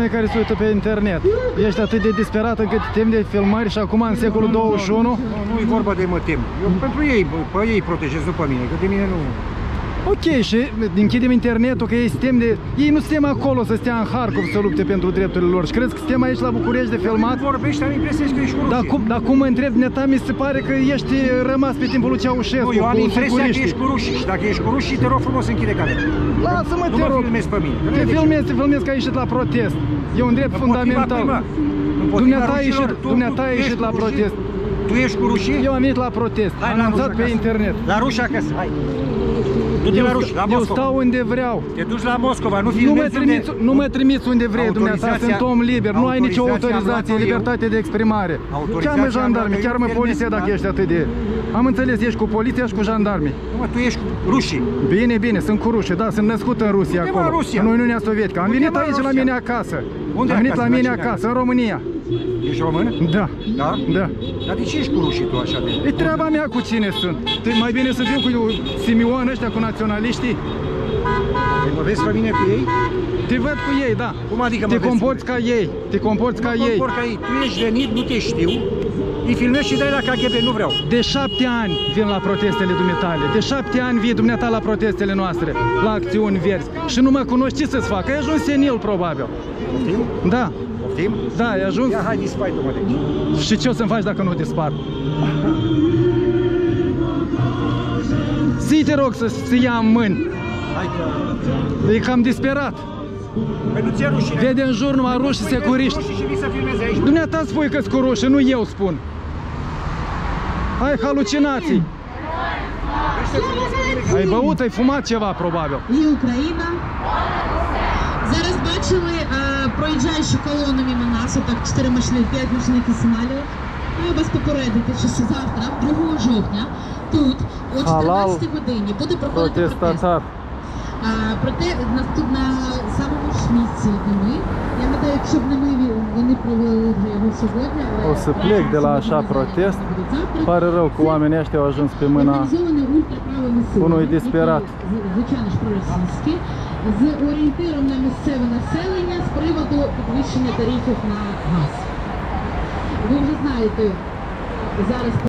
oameni care se uită pe internet. Ești atât de disperat încât te temi de filmări și acum în secolul 21? Nu e vorba de mă tem. Eu pentru ei, pe ei protejez, nu pe mine, că de mine nu... Ok, și închidem internetul, că ei suntem de... Ei nu suntem acolo să stea în Harkov să lupte pentru drepturile lor. Și crezi că suntem aici la București de filmat? Nu vorbești, am impresia că ești cu rușii. Dar cum mă întreb, neta, mi se pare că ești rămas pe timpul lui Ceaușescu. Nu, eu am impresia că ești cu rușii. Și dacă ești cu rușii, te rog frumos, închide camera. Lasă-mă, te rog. Nu mă filmezi pe mine. Te filmezi că ai ieșit la protest. E un drept fundamental. Dumneata ai ieșit la protest. Tu ești cu rușii? Eu am venit la protest. Am anunțat pe internet. La ruși acasă, hai. Du-te la ruși, la Moscova. Eu stau unde vreau. Te duci la Moscova, nu filmezi unde... Nu mă trimiți unde vrei, dumneata, sunt om liber. Nu ai nicio autorizație, libertate de exprimare. Cheamă jandarmi, chiar mă poliția dacă ești atât de... Am înțeles, ești cu poliția și cu jandarmii. Nu, mă, tu ești cu rușii. Bine, bine, sunt cu rușii, da, sunt născut în Rusia acolo. În Uniunea Sovietică. Am venit aici la mine acasă. Am venit la mine acasă, în România. Ești român? Da. Da? Da. Dar de ce ești cu rușii tu așa de... E treaba mea cu cine sunt. Mai bine să fiu cu Simion ăștia, cu naționaliștii. Mă vezi pe mine cu ei? Te văd cu ei, da. Cum adică te comporți ca ei. Te comporți ca ei. Tu ești venit, nu te știu. Îi filmezi și dai la KGB, nu vreau. De 7 ani vin la protestele dumitale. De 7 ani vii dumneata la protestele noastre, la acțiuni verzi. Și nu mă cunoști, ce să-ți fac? Ai ajuns senil, probabil. Poftim? Da. Poftim? Da, ai ajuns. Ia, hai, dispari tu, mă, deci. Și ce o să-mi faci dacă nu dispar? Zi, te rog, să ia în mâini. Hai că... E cam disperat. Păi nu ți-e rușine? Vede în jur numai ruși și securiști. Dumneata spui că-s cu ruși, nu eu spun. Ai halucinații. Ai băut, ai fumat ceva, probabil. І Україна. Зараз бачили, проїжджаючи колону мимо нас, отак 4 машини, 5 машин Кисмалів. Маю вас попередити, що завтра, 2 жовтня, тут о 14 годині буде проходити протест. Проте на самому ж місці ми, я гадаю, якщо б не ми, вони провели вже його сьогодні. O să plec de la așa protest. Pare rău că oamenii ăștia au ajuns pe mâna unui disperat. Звичайно ж проросійські, з орієнтиром на місцеве населення з приводу підвищення тарифів на газ. Ви вже знаєте, зараз